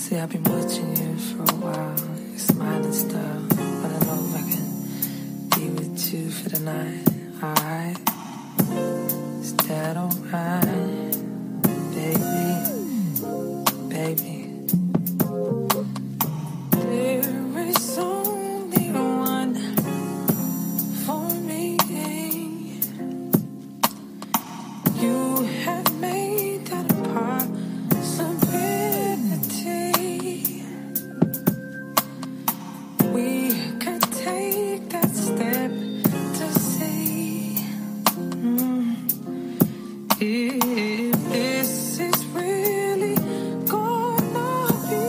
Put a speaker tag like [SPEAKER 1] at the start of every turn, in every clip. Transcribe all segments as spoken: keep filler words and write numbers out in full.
[SPEAKER 1] See, I've been watching you for a while. You're smiling still, but I know I can be with you for the night. Alright, is that alright, baby, baby? There is only one for me. You have made that a possibility. We could take that step to see mm, if this is really gonna be.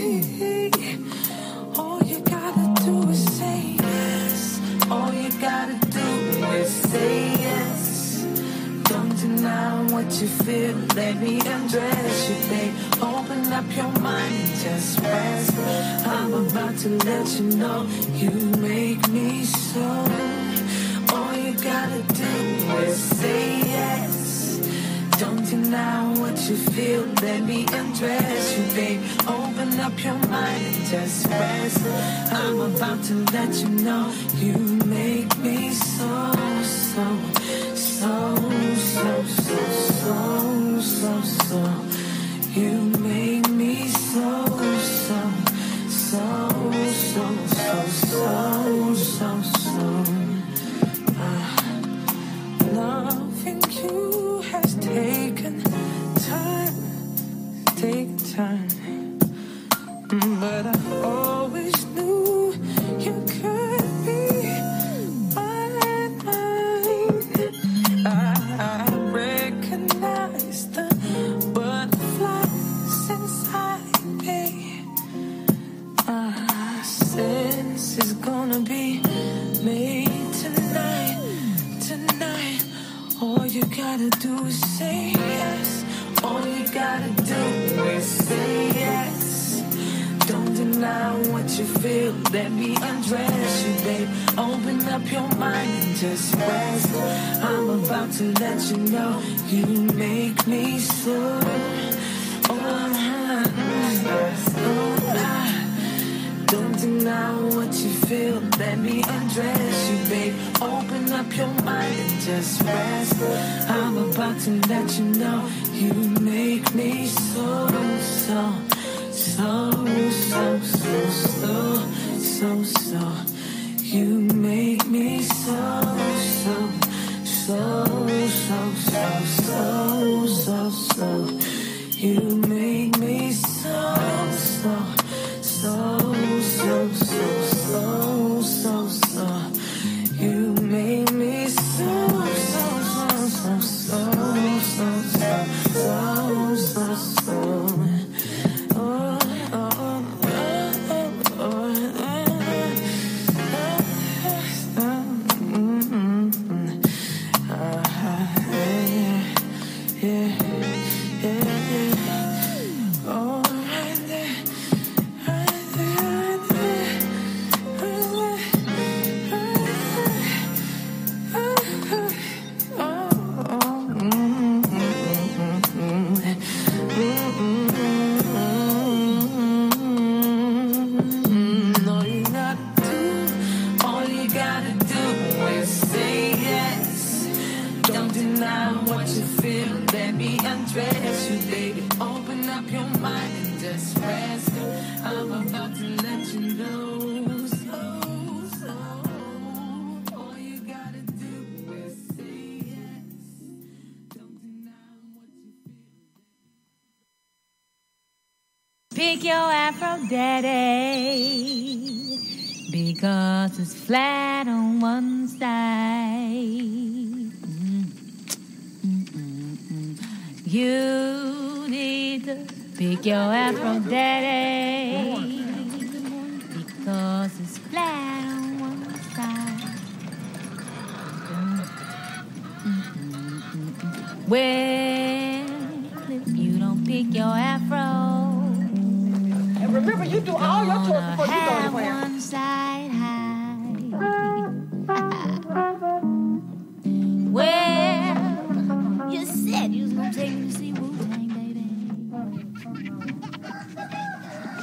[SPEAKER 1] All you gotta do is say yes. All you gotta do is say yes. Don't deny what you feel. Let me undress you, babe. Open up your mind and just rest. I'm about to let you know you make me so. All you gotta do is say yes. Don't deny what you feel. Let me undress you, babe. Open up your mind and just rest. I'm about to let you know you make me so, so, so, so, so, so, so, so. You make me so, so, so, so, so, so, so, so. Uh, loving you has taken time, taken time. Mm, But I always knew you could be mine. I, I recognize the butterflies inside me. I sense it's gonna be made tonight, tonight. All you gotta do is say yes. All you gotta do is say yes. Don't deny what you feel. Let me undress you, babe. Open up your mind and just rest. I'm about to let you know you make me so. Oh, oh, don't deny what you feel. Let me undress you, babe. Open up your mind and just rest. I'm about to let you know you make me so, so, so, so, so, so, so, so. You make me so, so, so, so, so, so, so, so. You make me so, so, so, so, so, so, so, so. You make me so, so, so, so, so, so, so, so, so, so. Oh, oh, oh, oh, oh, mm-hmm. Uh, yeah, yeah, yeah, yeah. Oh, right there, right there, right there, right there. Oh, oh, mm-hmm, mm-hmm, mm-hmm. All you gotta do, all you gotta do is say yes. Don't deny what you feel. Let me undress you, baby. Open up your mind and just rest. I'm about to let you know. So, so, all you gotta do is say yes. Don't deny what you feel.
[SPEAKER 2] Pick your afro, daddy, because it's flat on one side. You need to pick your afro, daddy, because it's flat on one side. Well, if you don't pick your afro,
[SPEAKER 3] And remember, you do all your chores before you go
[SPEAKER 2] have
[SPEAKER 3] anywhere.
[SPEAKER 2] one side high. Well, you said you was gonna take me to see Wu-Tang, baby.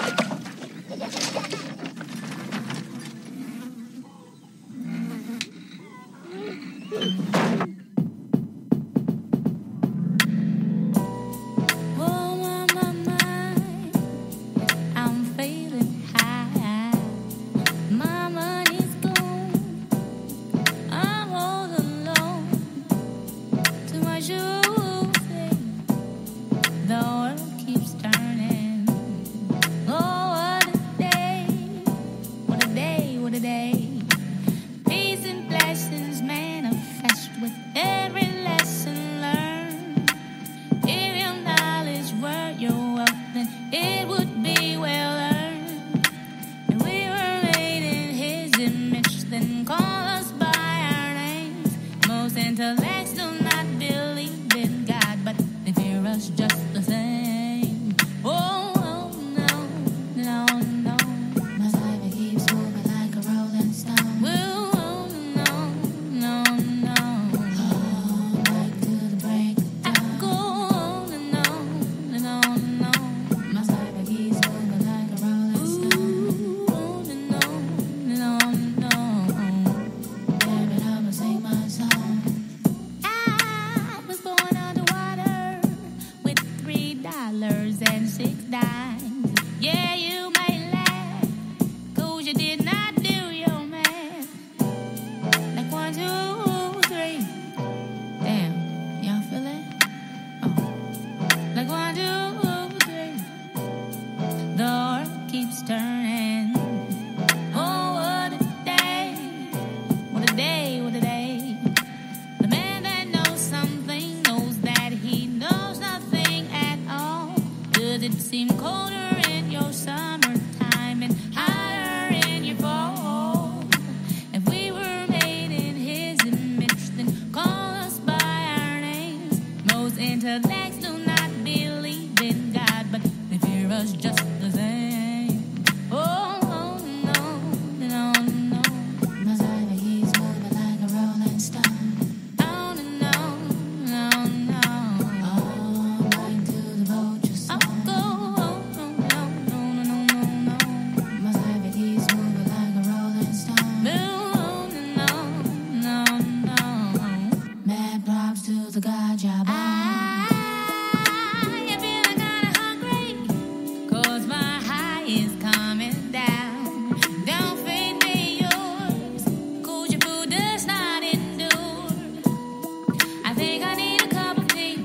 [SPEAKER 2] six dimes. Yeah, you may laugh, cause you did not do your math. Like one, two, three. Damn, y'all feel that? Oh. Like one, two, three. The earth keeps turning. Oh, what a day. What a day, what a day. The man that knows something knows that he knows nothing at all. Does it seem colder in your summertime and hotter in your fall? If we were made in his image, then call us by our names. Most intellects do not believe in God, but they fear us just the same. Oh, oh no, no, no. Must I be he's moving like a rolling stone. Oh, no, no, no. All night to the vulture song. I'll go, oh, no, no, no, no, no, no. Must I be he's moving like a rolling stone. No, no, no, no. Mad props to the God job. I am feeling kinda hungry, cause my high is coming down. Don't feed me yours, cause your food does not endure. I think I need a cup of tea.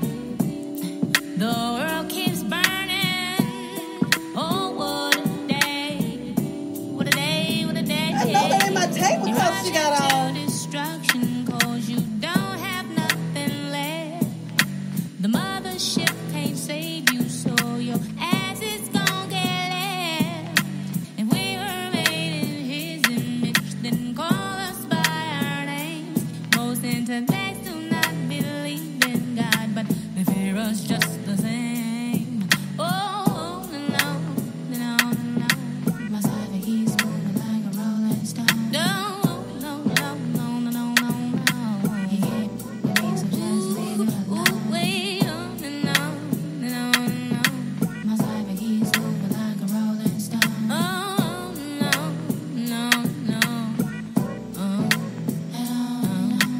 [SPEAKER 2] The world keeps burning. Oh, what a day. What a day, what a day.
[SPEAKER 3] I know that ain't my tabletop she got on.
[SPEAKER 2] Destruction, cause you don't have nothing left. The mothership can't save you, so your ass is gon' get left. If we were made in his image, then call us by our names. Most intellects do not believe in God, but they fear us just the same. Oh, no, no, no. Must I think he's moving like a rolling stone? No, no, no, no, no, no, no, no. He can't be so just leave it alone. Wait, oh, no, no, no. Must I think he's moving like a rolling stone? Oh, no, no, no. Oh, no, no.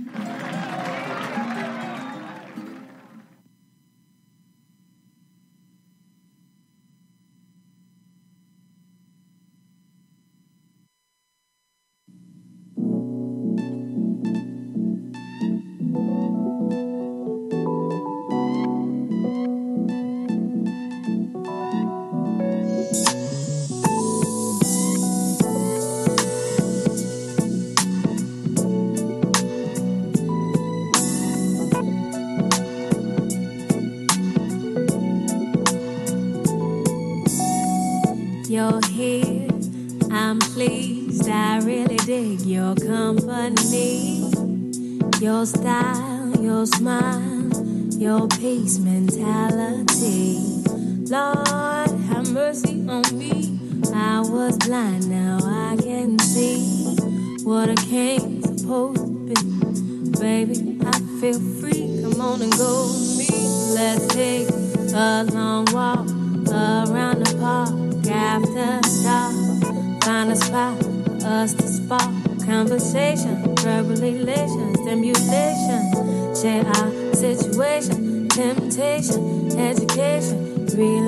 [SPEAKER 2] You're here, I'm pleased. I really dig your company, your style, your smile, your peace mentality. Lord, have mercy on me. I was blind, now I can see what a king's supposed to be. Baby, I feel free. Come on and go with me. Let's take a long walk around the park. After dark, find a spot for us to spark conversation, verbal elation, stimulation, share our situation, temptation, education,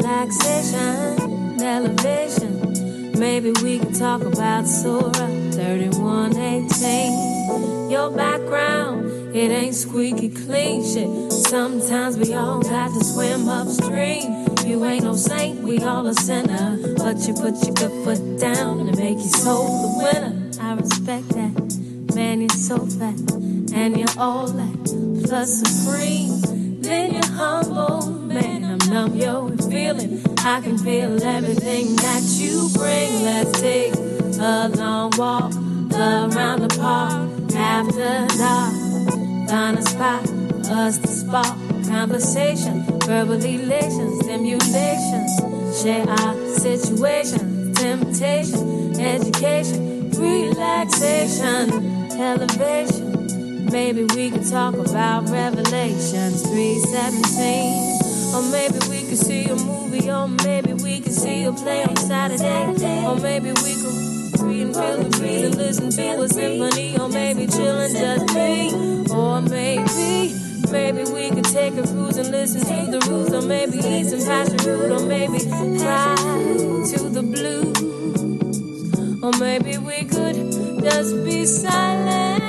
[SPEAKER 2] relaxation, elevation. Maybe we could talk about Surah thirty-one eighteen. Your background, it ain't squeaky clean shit. Sometimes we all got to swim upstream. You ain't no saint, we all a sinner. But you put your good foot down and make your soul the winner. I respect that. Man, you're so fat. And you're all that. Plus supreme. Then you're humble. Man, I'm numb, yo, with feeling. I can feel everything that you bring. Let's take a long walk around the park. After dark, find a spot for us to spark conversation, verbal elation, stimulation, share our situation, temptation, education, relaxation, elevation. Maybe we could talk about Revelations three seventeen. Or maybe we could see a movie, or maybe we could see a play on Saturday. Or maybe we could read and feel the breathe and listen to a symphony. Or maybe chillin' just me. Or maybe
[SPEAKER 4] maybe we could take a cruise and listen to the roots, or maybe eat some passion fruit, or maybe ride to the blues, or maybe we could just be silent.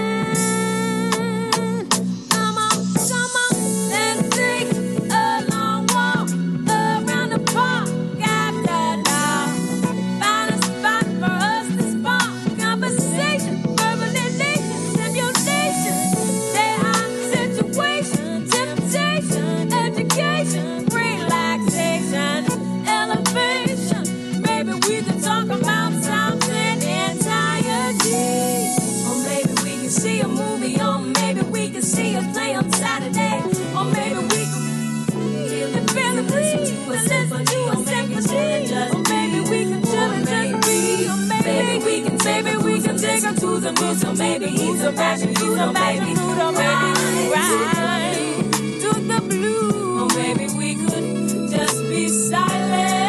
[SPEAKER 4] Come on, come on, let's take a long walk around the park after dark. Find a spot for us to spark conversation, verbalization, stimulation. There are situations, temptation, education, relaxation, elevation. Maybe we could talk about something entirely. Or maybe we can see a movie, or maybe we can see a play on Saturday. Or maybe we can feel the feel and breathe, a symphony, or maybe or maybe we can chill and just breathe. Or maybe we can, maybe we can take her to the moon, or maybe eat some passion fruit, or maybe or maybe ride to the blue. Or maybe we could just be silent.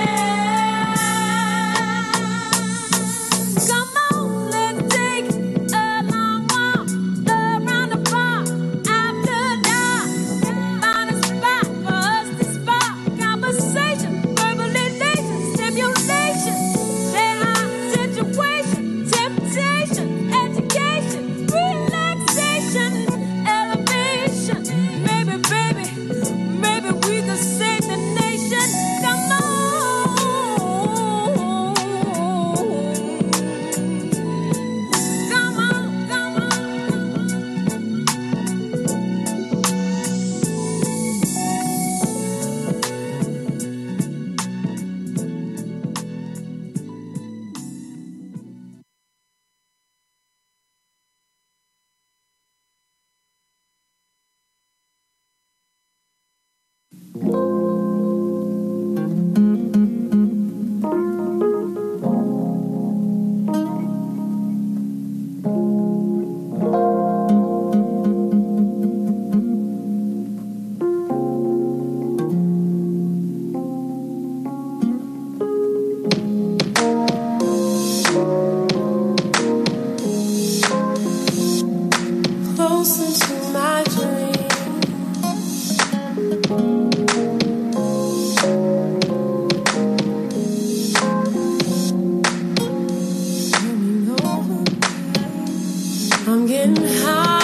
[SPEAKER 4] Come on, let's take a long walk around the park after dark. Find a spot for us to spark conversation, verbalization, stimulation. There are situations, temptation, education, relaxation, elevation. Maybe, baby, maybe we could save the nation. Come on. Come on, come closer to my dream. Coming over, I'm getting high.